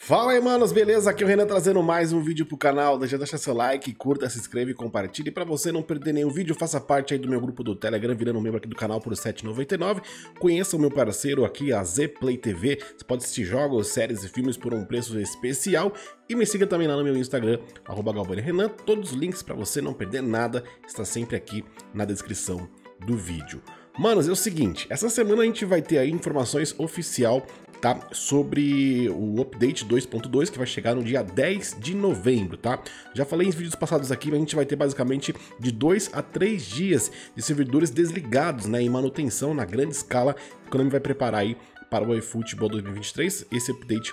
Fala aí, manos, beleza? Aqui é o Renan trazendo mais um vídeo pro canal. Deixa seu like, curta, se inscreve e compartilhe. Pra você não perder nenhum vídeo, faça parte aí do meu grupo do Telegram, virando membro aqui do canal por R$ 7,99. Conheça o meu parceiro aqui, a Zplay TV. Você pode assistir jogos, séries e filmes por um preço especial. E me siga também lá no meu Instagram, @galvanirenan. Todos os links pra você não perder nada, está sempre aqui na descrição do vídeo. Manos, é o seguinte, essa semana a gente vai ter aí informações oficial, tá, sobre o update 2.2 que vai chegar no dia 10 de novembro, tá? Já falei em vídeos passados aqui, mas a gente vai ter basicamente de 2 a 3 dias de servidores desligados, né, em manutenção na grande escala, que a Konami vai preparar aí para o eFootball 2023, esse update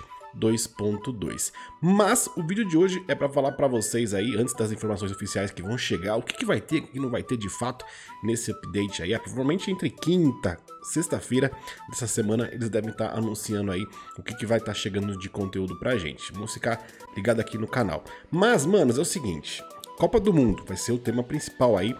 2.2. Mas o vídeo de hoje é para falar para vocês aí, antes das informações oficiais que vão chegar, o que vai ter, o que não vai ter de fato nesse update aí. Provavelmente entre quinta e sexta-feira dessa semana eles devem estar anunciando aí o que vai estar chegando de conteúdo pra gente. Vamos ficar ligado aqui no canal. Mas, manos, é o seguinte, Copa do Mundo vai ser o tema principal aí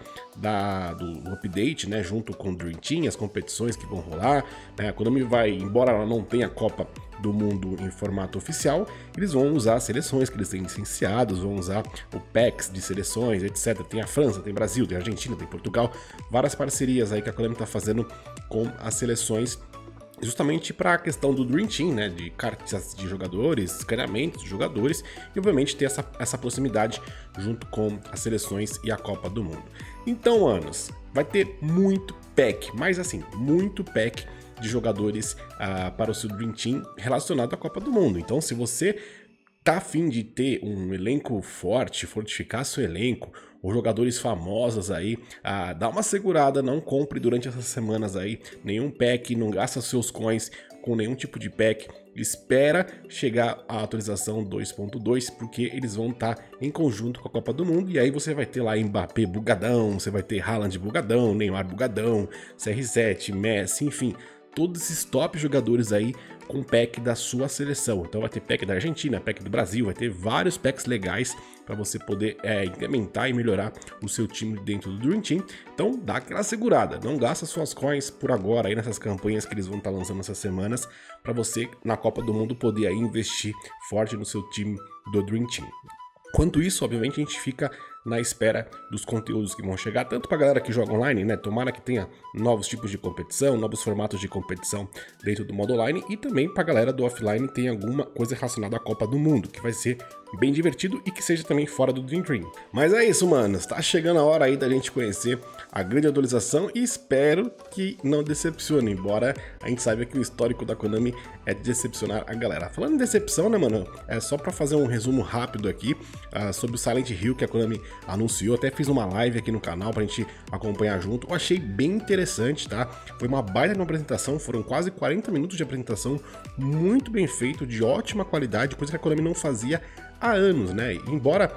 do update, né, junto com o Dream Team, as competições que vão rolar, né, a Konami vai, embora ela não tenha Copa do Mundo em formato oficial, eles vão usar as seleções que eles têm licenciados, vão usar o PAX de seleções, etc. Tem a França, tem Brasil, tem a Argentina, tem Portugal, várias parcerias aí que a Konami tá fazendo com as seleções, justamente para a questão do Dream Team, né, de cartas de jogadores, escaneamentos de jogadores e obviamente ter essa proximidade junto com as seleções e a Copa do Mundo. Então, manos, vai ter muito pack, mas assim, muito pack de jogadores para o seu Dream Team relacionado à Copa do Mundo. Então, se você tá a fim de ter um elenco forte, fortificar seu elenco, ou jogadores famosos aí, dá uma segurada, não compre durante essas semanas aí nenhum pack, não gasta seus coins com nenhum tipo de pack, espera chegar a atualização 2.2, porque eles vão estar em conjunto com a Copa do Mundo, e aí você vai ter lá Mbappé bugadão, você vai ter Haaland bugadão, Neymar bugadão, CR7, Messi, enfim, todos esses top jogadores aí com pack da sua seleção. Então vai ter pack da Argentina, pack do Brasil, vai ter vários packs legais para você poder incrementar e melhorar o seu time dentro do Dream Team. Então dá aquela segurada, não gasta suas coins por agora aí nessas campanhas que eles vão estar lançando essas semanas, para você na Copa do Mundo poder aí investir forte no seu time do Dream Team. Enquanto isso, obviamente, a gente fica na espera dos conteúdos que vão chegar, tanto para a galera que joga online, né? Tomara que tenha novos tipos de competição, novos formatos de competição dentro do modo online, e também para a galera do offline tem alguma coisa relacionada à Copa do Mundo, que vai ser bem divertido e que seja também fora do Dream Team. Mas é isso, manos, tá chegando a hora aí da gente conhecer a grande atualização e espero que não decepcione, embora a gente saiba que o histórico da Konami é de decepcionar a galera. Falando em decepção, né, mano, é só para fazer um resumo rápido aqui sobre o Silent Hill que a Konami anunciou, até fiz uma live aqui no canal pra gente acompanhar junto. Eu achei bem interessante, tá? Foi uma baita de uma apresentação, foram quase 40 minutos de apresentação, muito bem feito, de ótima qualidade, coisa que a Konami não fazia há anos, né? Embora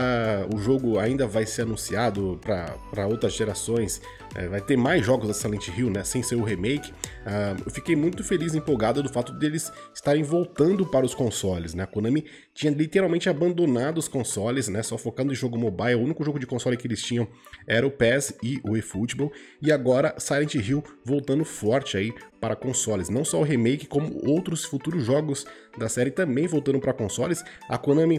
o jogo ainda vai ser anunciado para outras gerações, vai ter mais jogos da Silent Hill, né? Sem ser o remake, eu fiquei muito feliz e empolgado do fato deles estarem voltando para os consoles, né? A Konami tinha literalmente abandonado os consoles, né? Só focando em jogo mobile, o único jogo de console que eles tinham era o PES e o eFootball, e agora Silent Hill voltando forte aí para consoles, não só o remake, como outros futuros jogos da série também voltando para consoles. A Konami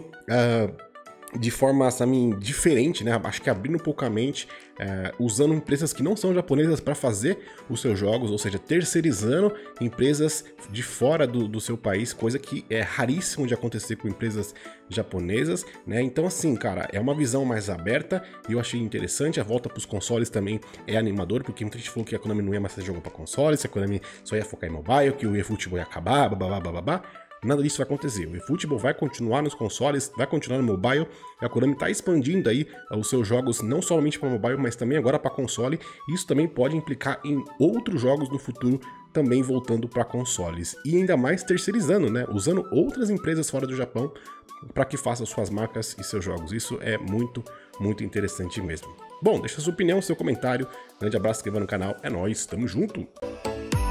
de forma assim, diferente, né? Acho que abrindo um pouco a mente, usando empresas que não são japonesas para fazer os seus jogos, ou seja, terceirizando empresas de fora do seu país, coisa que é raríssimo de acontecer com empresas japonesas, né? Então assim, cara, é uma visão mais aberta e eu achei interessante. A volta para os consoles também é animador, porque muita gente falou que a Konami não ia mais fazer jogo para consoles, que a Konami só ia focar em mobile, que o eFootball ia acabar, babá. Nada disso vai acontecer. O eFootball vai continuar nos consoles, vai continuar no mobile. A Konami está expandindo aí os seus jogos não somente para mobile, mas também agora para console. Isso também pode implicar em outros jogos no futuro também voltando para consoles. E ainda mais terceirizando, né? Usando outras empresas fora do Japão para que façam suas marcas e seus jogos. Isso é muito, muito interessante mesmo. Bom, deixa sua opinião, seu comentário. Grande abraço, se inscreva no canal. É nóis, tamo junto!